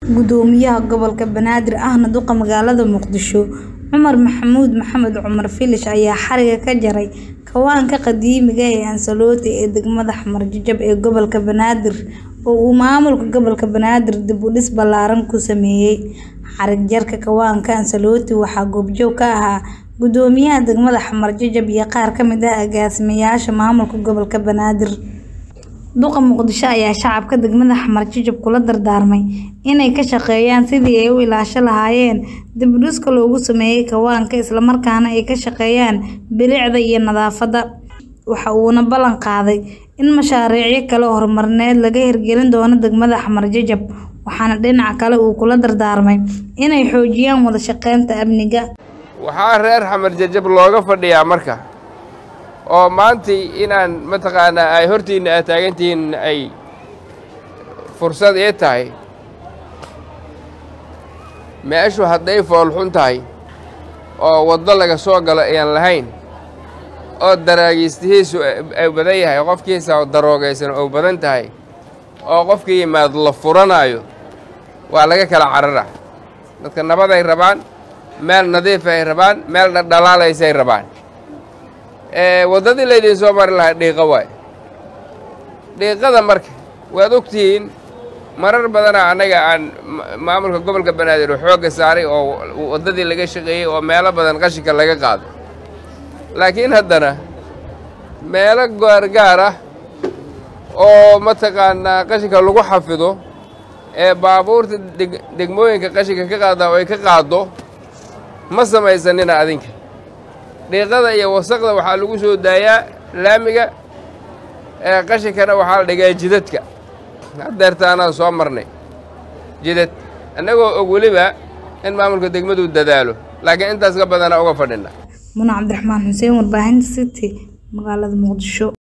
gudoomiyaha gobolka Banaadir ahna duqa magaalada Muqdisho Cumar Maxamuud Maxamed Cumar Filish ayaa xariga ka jaray kawaanka qadiimiga ee Ansaloti ee degmada Xamar Jajab ee gobolka Banaadir oo uu maamulka gobolka Banaadir dib u dhis ballaaran ku sameeyay. Xarig jarka kawaanka Ansaloti waxaa goobjoog ka ahaa gudoomiyaha degmada Xamar Jajab iyo qaar ka mid ah agaasimayaasha maamulka gobolka Banaadir. duqa Muqdisho ayaa shacabka degmada Xamar Jajab kula dardaarmay inay ka shaqeeyaan sidii ay u ilaashan lahaayeen dib u dhiska loogu sameeyay kawaanka isla markaana ay ka shaqeeyaan bilicda iyo nadaafadda. Waxa uuna ballan qaaday in mashaariic kale oo horumarineed laga hirgelin doono degmada Xamar Jajab, waxaana dhinaca kale uu kula dardaarmay inay xoojiyaan wada shaqeynta amniga. waxaa reer Xamar Jajab looga fadhiyaa marka oo maantii inaan mataqaanaa ay hortiina aad taagantihiin ay fursad ee tahay meeshu hadday foolxun tahay oo waddo laga soo galo ayaan lahayn oo daraagiistihiisu ay badan yahay qofkiisa oo daroogaysan oo badan tahay oo qofkii yimaad la furanayo waa laga kala carara. dadka nabad ay rabaan, meel nadiif ay rabaan, meel dhalaalaysay rabaan. waddadii laydin soo mari lahaa dhiiqa waay. dhiiqada marka waad ogtihiin marar badana annaga aan maamulka gobolka Banaadir xoogga saaray oo waddadii laga shaqeeyay oo meelo badan qashinka laga qaaday. laakiin haddana meelo gaar ah oo mataqaanaa qashinka lagu xafido ee baabuurta degmooyinka qashinka ka qaada oo ay ka qaado ma samaysanina adinka. dhiiqada iyo wasaqda waxaa lagu soo daayaa laamiga qashinkana waxaa la dhigaa jidadka. haddeertaanaan soo marnay jidad annagoo og weliba in maamulka degmadu dadaalo, laakiin intaas ka badana uga fadhina. Muna Cabdiraxmaan Xuseen, warbaahinta City, magaalada Muqdisho.